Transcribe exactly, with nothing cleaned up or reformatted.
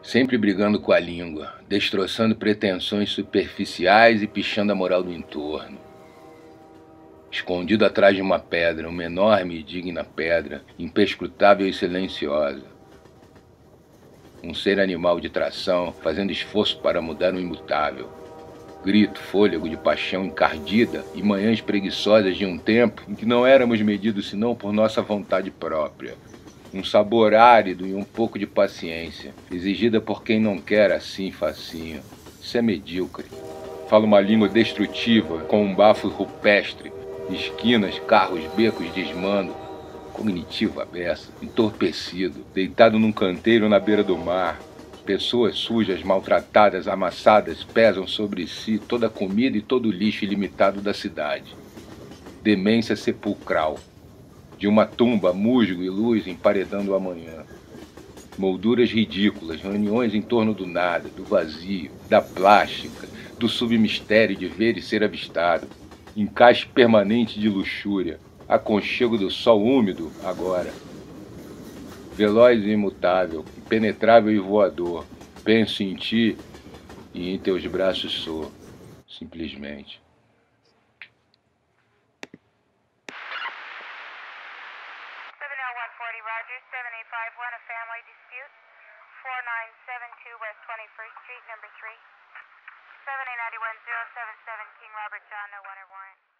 Sempre brigando com a língua, destroçando pretensões superficiais e pichando a moral do entorno. Escondido atrás de uma pedra, uma enorme e digna pedra, imperscrutável e silenciosa. Um ser animal de tração, fazendo esforço para mudar o imutável. Grito, fôlego de paixão encardida e manhãs preguiçosas de um tempo em que não éramos medidos senão por nossa vontade própria. Um sabor árido e um pouco de paciência, exigida por quem não quer assim facinho. Isso é medíocre. Fala uma língua destrutiva, com um bafo rupestre, esquinas, carros, becos, desmando. Cognitivo à beça, entorpecido, deitado num canteiro na beira do mar. Pessoas sujas, maltratadas, amassadas, pesam sobre si toda a comida e todo o lixo ilimitado da cidade. Demência sepulcral. De uma tumba, musgo e luz emparedando o amanhã. Molduras ridículas, reuniões em torno do nada, do vazio, da plástica, do submistério de ver e ser avistado. Encaixe permanente de luxúria, aconchego do sol úmido agora. Veloz e imutável, impenetrável e voador, penso em ti e em teus braços sou, simplesmente. seven L one forty, Roger. seven eight five one, a family dispute. four nine seven two West twenty-first Street, number three. seven eight nine one zero seven seven King Robert John, no winter warrant.